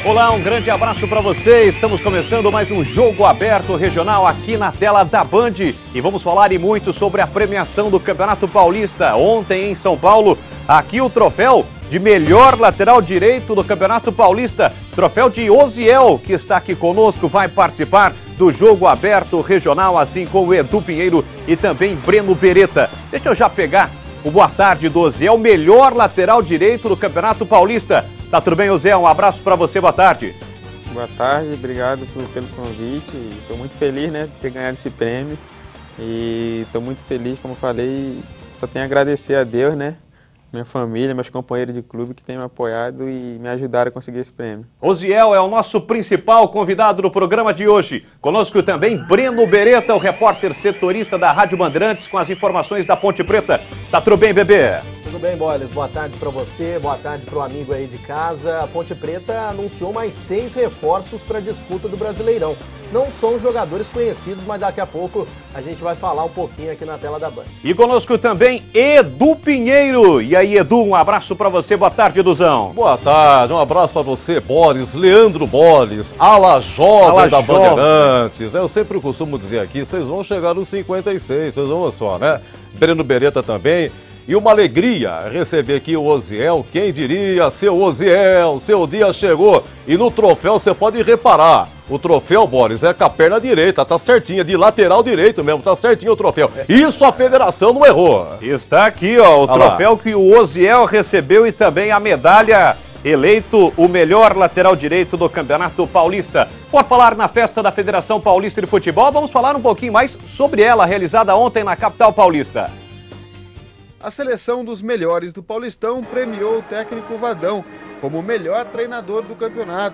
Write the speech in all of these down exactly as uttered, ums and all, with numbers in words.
Olá, um grande abraço para você. Estamos começando mais um Jogo Aberto Regional aqui na tela da Band. E vamos falar e muito sobre a premiação do Campeonato Paulista. Ontem em São Paulo, aqui o troféu de melhor lateral direito do Campeonato Paulista. Troféu de Osiel, que está aqui conosco, vai participar do Jogo Aberto Regional, assim como Edu Pinheiro e também Breno Beretta. Deixa eu já pegar o boa tarde do Osiel, melhor lateral direito do Campeonato Paulista. Tá tudo bem, Osiel? Um abraço para você, boa tarde. Boa tarde, obrigado por, pelo convite. Estou muito feliz, né, de ter ganhado esse prêmio. E estou muito feliz, como falei, só tenho a agradecer a Deus, né, minha família, meus companheiros de clube que têm me apoiado e me ajudaram a conseguir esse prêmio. Osiel é o nosso principal convidado do programa de hoje. Conosco também Breno Beretta, o repórter setorista da Rádio Bandeirantes, com as informações da Ponte Preta. Tá tudo bem, bebê? Tudo bem, Boles? Boa tarde para você, boa tarde para o amigo aí de casa. A Ponte Preta anunciou mais seis reforços para a disputa do Brasileirão. Não são jogadores conhecidos, mas daqui a pouco a gente vai falar um pouquinho aqui na tela da Band. E conosco também Edu Pinheiro. E aí, Edu, um abraço para você. Boa tarde, Eduzão. Boa tarde, um abraço para você, Boles, Leandro Boles, ala jovem ala da jovem. Bandeirantes. Eu sempre costumo dizer aqui, vocês vão chegar nos cinquenta e seis, vocês vão só, né? Breno Beretta também. E uma alegria receber aqui o Osiel, quem diria, seu Osiel, seu dia chegou. E no troféu você pode reparar, o troféu, Boris, é com a perna direita, tá certinha, de lateral direito mesmo, tá certinho o troféu. Isso a federação não errou. Está aqui, ó, o Olha troféu lá. que o Osiel recebeu e também a medalha, eleito o melhor lateral direito do Campeonato Paulista. Por falar na festa da Federação Paulista de Futebol, vamos falar um pouquinho mais sobre ela, realizada ontem na capital paulista. A seleção dos melhores do Paulistão premiou o técnico Vadão como o melhor treinador do campeonato.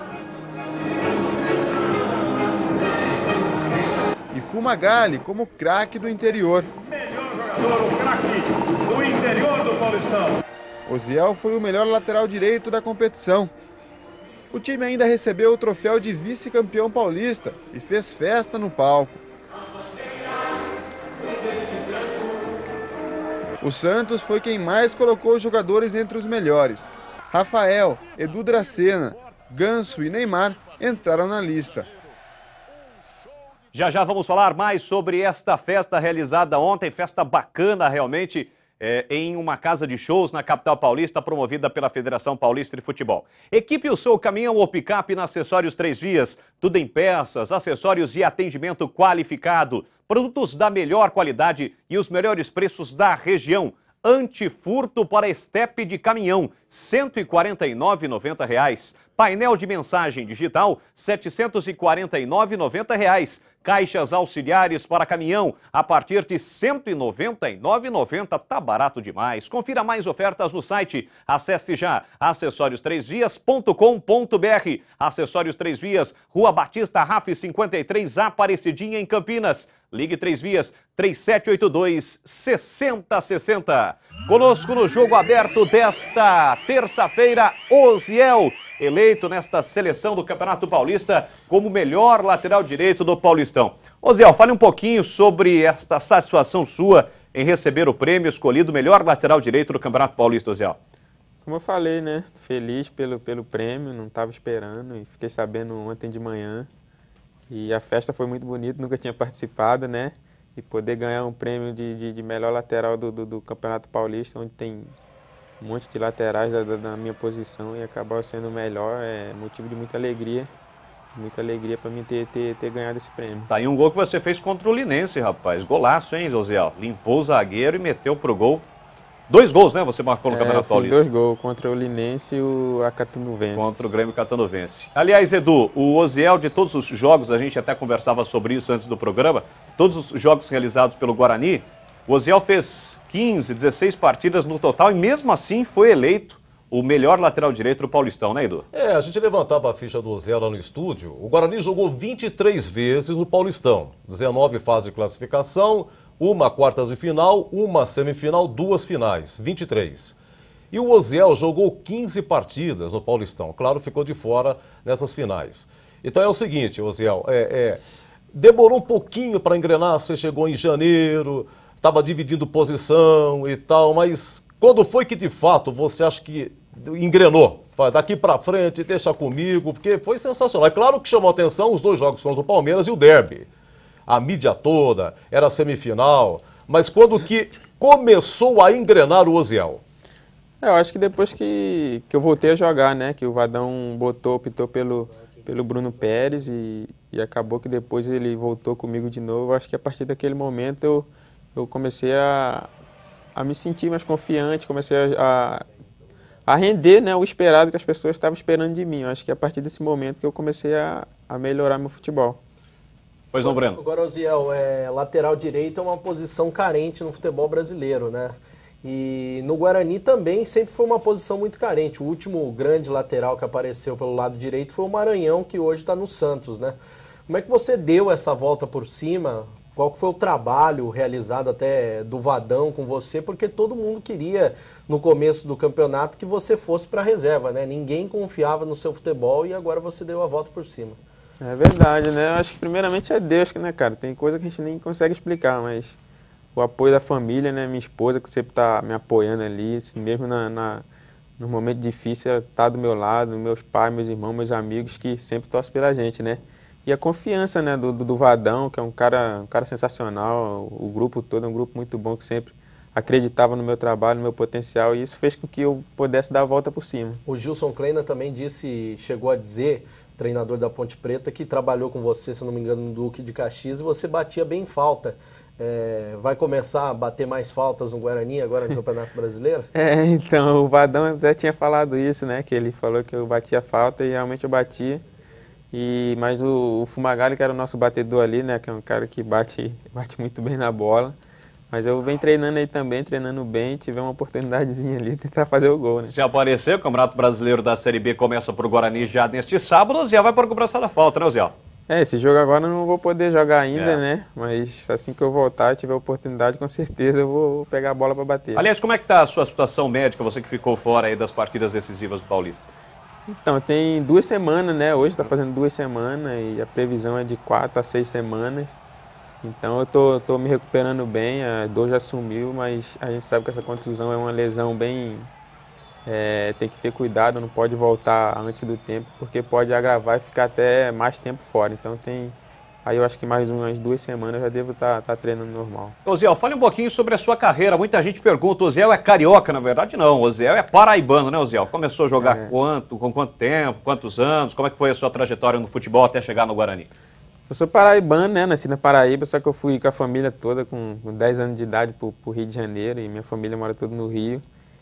E Fumagalli como craque do interior. Melhor jogador, o craque do interior do Paulistão. Osiel foi o melhor lateral direito da competição. O time ainda recebeu o troféu de vice-campeão paulista e fez festa no palco. O Santos foi quem mais colocou os jogadores entre os melhores. Rafael, Edu Dracena, Ganso e Neymar entraram na lista. Já já vamos falar mais sobre esta festa realizada ontem, festa bacana realmente, é, em uma casa de shows na capital paulista, promovida pela Federação Paulista de Futebol. Equipe o seu caminhão ou picape na Acessórios Três Vias, tudo em peças, acessórios e atendimento qualificado. Produtos da melhor qualidade e os melhores preços da região. Antifurto para estepe de caminhão, cento e quarenta e nove reais e noventa centavos. Painel de mensagem digital, setecentos e quarenta e nove reais e noventa centavos. Caixas auxiliares para caminhão, a partir de cento e noventa e nove reais e noventa centavos. Tá barato demais. Confira mais ofertas no site. Acesse já acessórios três vias ponto com ponto br. Acessórios Três Vias, Rua Batista Raf cinquenta e três, Aparecidinha, em Campinas. Ligue Três Vias, três sete oito dois, seis zero seis zero. Conosco no Jogo Aberto desta terça-feira, Osiel, eleito nesta seleção do Campeonato Paulista como melhor lateral direito do Paulistão. Osiel, fale um pouquinho sobre esta satisfação sua em receber o prêmio escolhido melhor lateral direito do Campeonato Paulista, Osiel. Como eu falei, né, feliz pelo, pelo prêmio, não estava esperando e fiquei sabendo ontem de manhã. E a festa foi muito bonita, nunca tinha participado, né? E poder ganhar um prêmio de, de, de melhor lateral do, do, do Campeonato Paulista, onde tem um monte de laterais da, da, da minha posição, e acabar sendo o melhor, é motivo de muita alegria. Muita alegria para mim ter, ter, ter ganhado esse prêmio. Tá aí um gol que você fez contra o Linense, rapaz. Golaço, hein, Osiel? Limpou o zagueiro e meteu pro gol. Dois gols, né? Você marcou no é, Campeonato eu fiz Paulista. dois gols, contra o Linense e o Acatunuvense. Contra o Grêmio Catanuvense. Aliás, Edu, o Osiel, de todos os jogos, a gente até conversava sobre isso antes do programa, todos os jogos realizados pelo Guarani, o Osiel fez quinze, dezesseis partidas no total e mesmo assim foi eleito o melhor lateral direito do Paulistão, né, Edu? É, a gente levantava a ficha do Osiel lá no estúdio. O Guarani jogou vinte e três vezes no Paulistão. dezenove fases de classificação, uma quartas de final, uma semifinal, duas finais, vinte e três. E o Osiel jogou quinze partidas no Paulistão. Claro, ficou de fora nessas finais. Então é o seguinte, Osiel, é, é, demorou um pouquinho para engrenar, você chegou em janeiro, estava dividindo posição e tal, mas quando foi que de fato você acha que engrenou. Fala, daqui pra frente, deixa comigo, porque foi sensacional. É claro que chamou a atenção os dois jogos contra o Palmeiras e o derby. A mídia toda, era semifinal, mas quando que começou a engrenar o Osiel? É, eu acho que depois que, que eu voltei a jogar, né, que o Vadão botou, optou pelo, pelo Bruno Pérez e, e acabou que depois ele voltou comigo de novo. Eu acho que a partir daquele momento eu, eu comecei a, a me sentir mais confiante, comecei a, a, a render, né, o esperado que as pessoas estavam esperando de mim. Eu acho que é a partir desse momento que eu comecei a, a melhorar meu futebol. Pois não, Breno? Agora, Osiel, é, lateral direito é uma posição carente no futebol brasileiro, né? E no Guarani também sempre foi uma posição muito carente. O último grande lateral que apareceu pelo lado direito foi o Maranhão, que hoje está no Santos, né? Como é que você deu essa volta por cima? Qual que foi o trabalho realizado até do Vadão com você? Porque todo mundo queria, no começo do campeonato, que você fosse para a reserva, né? Ninguém confiava no seu futebol e agora você deu a volta por cima. É verdade, né? Eu acho que primeiramente é Deus, né, cara? Tem coisa que a gente nem consegue explicar, mas o apoio da família, né? Minha esposa que sempre tá me apoiando ali, assim, mesmo na, na, no momento difícil, ela tá do meu lado, meus pais, meus irmãos, meus amigos que sempre torcem pela gente, né? E a confiança, né, do, do, do Vadão, que é um cara, um cara sensacional, o grupo todo é um grupo muito bom que sempre acreditava no meu trabalho, no meu potencial, e isso fez com que eu pudesse dar a volta por cima. O Gilson Kleina também disse, chegou a dizer, treinador da Ponte Preta, que trabalhou com você, se não me engano, no Duque de Caxias, e você batia bem falta. É, vai começar a bater mais faltas no Guarani agora no Campeonato Brasileiro? É, então, o Vadão até tinha falado isso, né, que ele falou que eu batia falta e realmente eu batia. E, mas o, o Fumagalli, que era o nosso batedor ali, né, que é um cara que bate, bate muito bem na bola. Mas eu venho treinando aí também, treinando bem, tive uma oportunidadezinha ali, tentar fazer o gol, né? Se aparecer, o Campeonato Brasileiro da Série B começa para o Guarani já neste sábado, o Zé vai para a cobrança da falta, né, Zé? É, esse jogo agora eu não vou poder jogar ainda, É. né? Mas assim que eu voltar, tiver oportunidade, com certeza eu vou pegar a bola para bater. Aliás, como é que está a sua situação médica, você que ficou fora aí das partidas decisivas do Paulista? Então, tem duas semanas, né? Hoje está fazendo duas semanas e a previsão é de quatro a seis semanas. Então eu tô, tô me recuperando bem, a dor já sumiu, mas a gente sabe que essa contusão é uma lesão bem... É, tem que ter cuidado, não pode voltar antes do tempo, porque pode agravar e ficar até mais tempo fora. Então tem... Aí eu acho que mais umas duas semanas eu já devo estar tá, tá treinando normal. Osiel, fale um pouquinho sobre a sua carreira. Muita gente pergunta, Osiel é carioca? Na verdade não, Osiel é paraibano, né, Osiel? Começou a jogar É. quanto, com quanto tempo, quantos anos? Como é que foi a sua trajetória no futebol até chegar no Guarani? Eu sou paraibano, né? Nasci na Paraíba, só que eu fui com a família toda com, com dez anos de idade pro, pro Rio de Janeiro e minha família mora toda no Rio.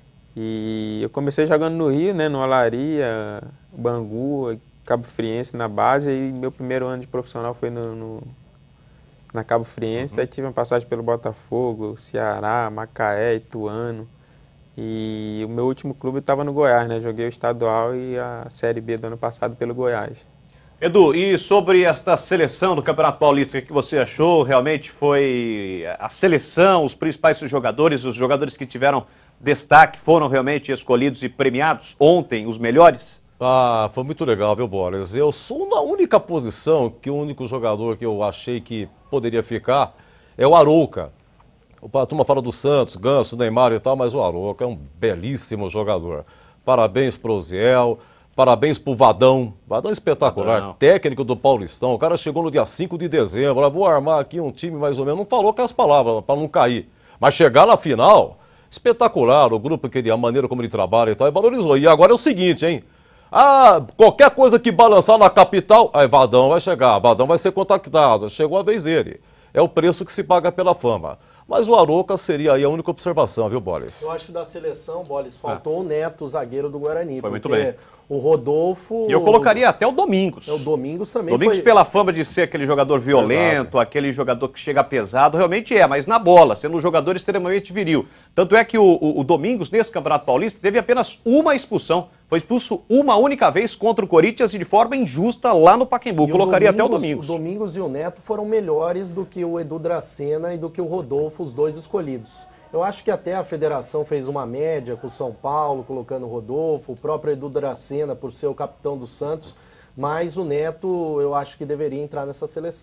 E eu comecei jogando no Rio, né? No Olaria, Bangu, Cabo Friense na base, e meu primeiro ano de profissional foi no, no, na Cabo Friense. Uhum. Aí tive uma passagem pelo Botafogo, Ceará, Macaé, Ituano. E o meu último clube estava no Goiás, né? Joguei o estadual e a Série B do ano passado pelo Goiás. Edu, e sobre esta seleção do Campeonato Paulista, o que você achou? Realmente foi a seleção, os principais jogadores, os jogadores que tiveram destaque, foram realmente escolhidos e premiados ontem, os melhores? Ah, foi muito legal, viu, Boris? Eu sou na única posição que o único jogador que eu achei que poderia ficar é o Arouca. A turma fala do Santos, Ganso, Neymar e tal, mas o Arouca é um belíssimo jogador. Parabéns pro Osiel. Parabéns pro Vadão, Vadão espetacular, Vadão. Técnico do Paulistão. O cara chegou no dia cinco de dezembro, ah, vou armar aqui um time mais ou menos, não falou com as palavras para não cair. Mas chegar na final, espetacular, o grupo queria, a maneira como ele trabalha e tal, e valorizou. E agora é o seguinte, hein? Ah, qualquer coisa que balançar na capital, aí Vadão vai chegar, Vadão vai ser contactado, chegou a vez dele. É o preço que se paga pela fama. Mas o Arouca seria aí a única observação, viu, Boris? Eu acho que da seleção, Boris, faltou ah. o Neto, o zagueiro do Guarani. Foi muito bem. O Rodolfo... E eu colocaria até o Domingos. É, o Domingos também Domingos foi... pela fama de ser aquele jogador violento, Verdade. aquele jogador que chega pesado, realmente é, mas na bola, sendo um jogador extremamente viril. Tanto é que o, o, o Domingos, nesse Campeonato Paulista, teve apenas uma expulsão. Foi expulso uma única vez contra o Corinthians e de forma injusta lá no Pacaembu. E Colocaria Domingos, até o Domingos. O Domingos e o Neto foram melhores do que o Edu Dracena e do que o Rodolfo, os dois escolhidos. Eu acho que até a federação fez uma média com o São Paulo, colocando o Rodolfo, o próprio Edu Dracena, por ser o capitão do Santos, mas o Neto eu acho que deveria entrar nessa seleção.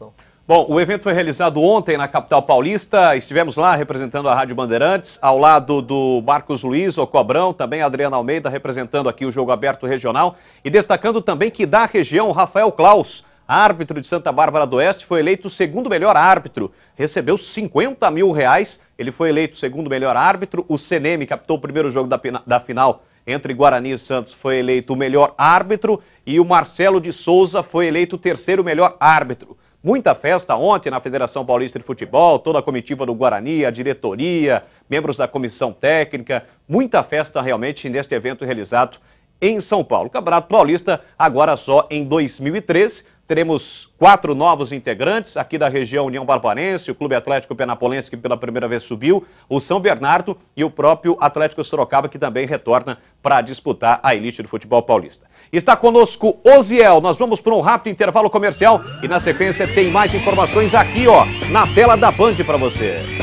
Bom, o evento foi realizado ontem na capital paulista, estivemos lá representando a Rádio Bandeirantes, ao lado do Marcos Luiz, o Cobrão, também a Adriana Almeida representando aqui o Jogo Aberto Regional e destacando também que da região, Rafael Klaus, árbitro de Santa Bárbara do Oeste, foi eleito o segundo melhor árbitro, recebeu cinquenta mil reais, ele foi eleito o segundo melhor árbitro, o Seneme captou o primeiro jogo da, da final entre Guarani e Santos, foi eleito o melhor árbitro e o Marcelo de Souza foi eleito o terceiro melhor árbitro. Muita festa ontem na Federação Paulista de Futebol, toda a comitiva do Guarani, a diretoria, membros da comissão técnica, muita festa realmente neste evento realizado em São Paulo. O Campeonato Paulista agora só em dois mil e treze, teremos quatro novos integrantes aqui da região União Barbarense, o Clube Atlético Penapolense que pela primeira vez subiu, o São Bernardo e o próprio Atlético Sorocaba que também retorna para disputar a elite do futebol paulista. Está conosco Oziel, nós vamos para um rápido intervalo comercial e na sequência tem mais informações aqui ó, na tela da Band para você.